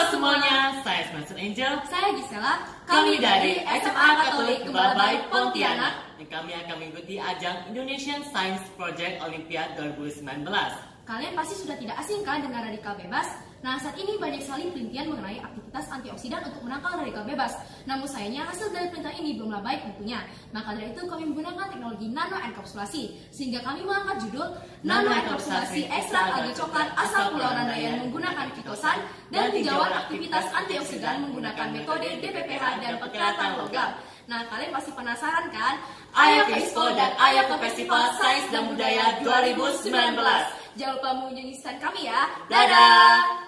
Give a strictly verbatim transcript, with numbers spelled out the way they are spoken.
semuanya, saya Spencer Angel. Saya Gisela. Kami dari S M A Katolik Kebal Pontianak. Dan kami akan mengikuti ajang Indonesian Science Project Olympiad dua ribu sembilan belas. Kalian pasti sudah tidak asing kan dengan radikal bebas? Nah, saat ini banyak sekali penelitian mengenai aktivitas antioksidan untuk menangkal radikal bebas. Namun sayangnya hasil dari penelitian ini belumlah baik tentunya. Maka dari itu kami menggunakan teknologi nanoenkapsulasi, sehingga kami mengangkat judul Nanoenkapsulasi Ekstrak Alga Coklat Asal Pulau Randayan menggunakan fitosan dan tinjauan aktivitas antioksidan menggunakan metode D P P H dan pekerasan logam. Nah, kalian pasti penasaran kan? Ayo ke Expo dan ayo ke Festival Sains dan Budaya dua ribu sembilan belas. Jangan lupa mengunjungi stand kami ya. Dadah!